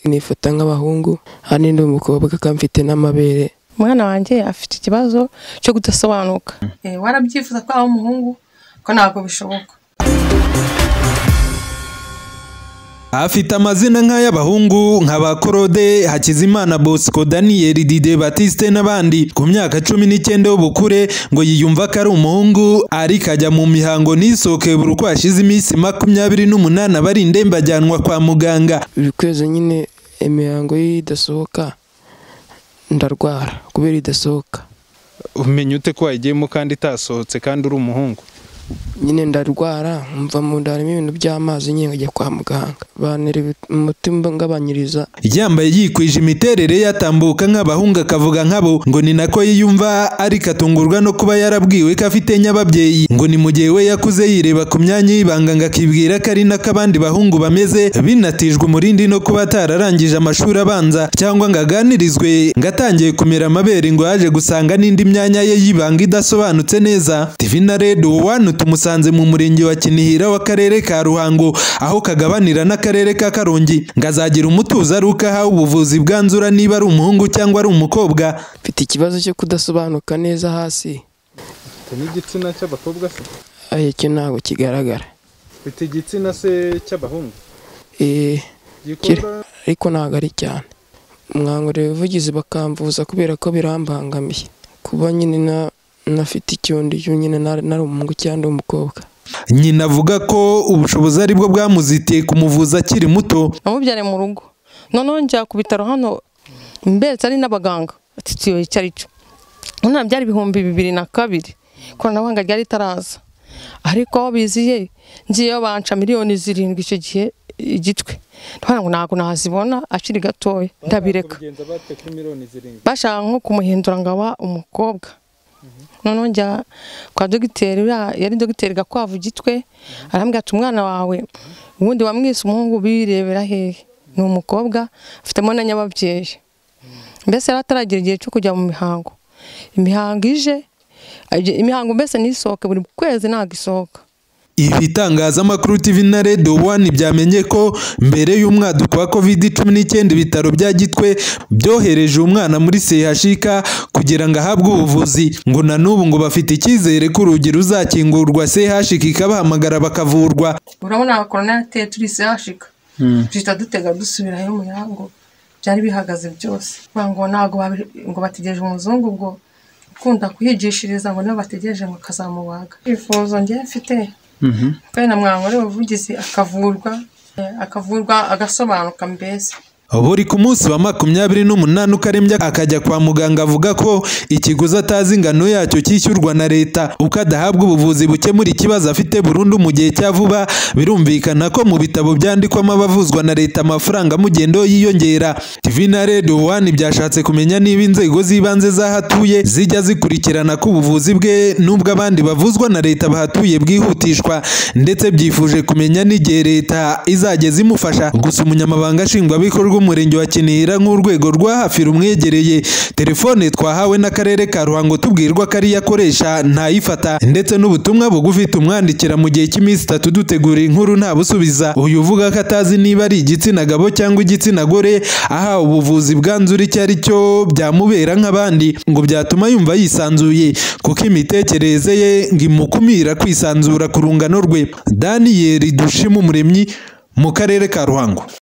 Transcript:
nifata nk'abahungu hani ndi umukobwa kamfite n'amabere. Umwana wanjye afite ikibazo cyo kudasobanuka. Warabyifuza ko ari umuhungu ko ntabwo bishoboka. Afite amazina nk'ay'abahungu nka Claude, Hakizimana Bosco, Daniel, Dide Baptiste n'abandi. Ku myaka 19 y'ubukure ngo yiyumva ko ari umuhungu, ariko ajya mu mihango n'isoke buri uko hashize iminsi 28 bari indembe ajyanwa kwa muganga. Buri kwezi nyine imihango idasohoka ndarwara kubera idasohoka. Umenye ute ko wagiyemo kandi itasohotse kandi uri umuhungu? Nyine ndarwara mva mu ndarimo ibintu by'amazi nyine ngajya kwa muganga banere umutima ngabanyiriza. Yambaye yikwije imiterere yatambuka nk'abahungu akavuga nkabo, ngo ni nako yiyumva, ariko atungurwa no kuba yarabwiwe ko afite nyababyeyi. Ngo ni mu gihe we yakuze yireba ku myanya y'ibanga ngakibwira ko ari n'akabandi bahungu bameze, binatijwe umurindi no kuba atararangije amashuri abanza cyangwa ngaganirizwe. Ngatangiye kumera amabere ngo yaje gusanga n'indi myanya ye y'ibanga idasobanutse neza. TV na Radio 1 tumusanze mu murenge wa Kinihira w'akarere ka Ruhango, aho kagabanira n'akarere ka Karongi. Ngazagira umutuzo aruka ahawe ubuvuzi bwanzura niba ari umuhungu cyangwa ari umukobwa. Mfite ikibazo cyo kudasobanuka neza hasi. N'igitsina cy'abakobwa se? Cyo ntabwo kigaragara. Mfite igitsina se cy'abahungu? Ariko ntabwo ari cyane. Mwankore ubuvugizi bakamvuza kubera ko birambangamiye. Kuba nyine nafite icyondi nyine nari umuhungu cyangwa umukobwa. Nyina avuga ko ubushobozi ari bwo bwamuzitiye kumuvuza akiri muto. Namubyare mu rugo, noneho njya ku bitaro hano mbetse ari n'abaganga ati icyo cyo. None byari 2002 koranabuhanga ryari taraza, ariko aho biziye ngiye banca miliyoni 7 icyo gihe igitwe. Ntabwo nazibona akiri gatoya ndabireka. Bashaka nko kumuhindura ngaba umukobwa. None njya kwa dogiteri, yari dogiteri Gakwavu Gitwe, arambwira ati umwana wawe ubundi wamwise umuhungu birebera hehe? Ni umukobwa afitemo na nyababyeyi. Mbese yarataragira igihe cyo kujya mu mihango. Imihango mbese nisohoke buri kwezi ntago isohoka. Ibitangazamakuru TV na Radio 1 byamenye ko mbere y'umwaduko wa COVID-19 ibitaro bya Gitwe byohereje umwana muri CHK kugira ngo ahabwe ubuvuzi. Ngo na n'ubu ngo bafite icyizere ko urugi ruzakingurwa CHK ikabahamagara bakavurwa. Urabona corona yateye turi CHK, twita dutega dusubirayo mu mihango byari bihagaze byose. Ngo ntago ngo bategereje umuzungu ubwo ukunda kuhigishiriza ngo niba bategereje ngo kazamubaga. Ifuzo ngiye mfite kandi namwankore ubuvugizi akavurwa agasobanuka mbese. Buri ku munsi wa 28 ukarembya akajya kwa muganga, avuga ko ikiguzi atazi ingano yacyo cyishyurwa na leta, ukadahabwa ubuvuzi bukemura ikibazo afite burundu mu gihe cya vuba. Birumvikana ko mu bitabo byandikwamo abavuzwa na leta amafaranga mugendo yiyongera. TV na Radio 1 byashatse kumenya niba inzego z'ibanze zahatuye zijya zikurikirana ko ubuvuzi bwe nubwo abandi bavuzwa na leta bahatuye bwihutishwa, ndetse byifuje kumenya n'igihe leta izageza imufasha. Gusa umunyamabanga nshingwabikorwa umurenge wa Kinihira nk'urwego rwa hafi rumwegereye, telefone twahawe n'akarere ka Ruhango tubwirwa ko ari yakoresha ntayifata, ndetse n'ubutumwa bugufi tumwandikira mu gihe cy'iminsi 3 dutegura inkuru nta busubiza. Uyu uvuga ko atazi niba ari igitsina gabo cyangwa igitsina gore aha ubuvuzi bwanzura icyo ari cyo byamubera nk'abandi, ngo byatuma yumva yisanzuye kuko imitekerereze ye ngimukumira kwisanzura ku rungano rwe. Daniel Dushima Umuremyi mu karere ka Ruhango.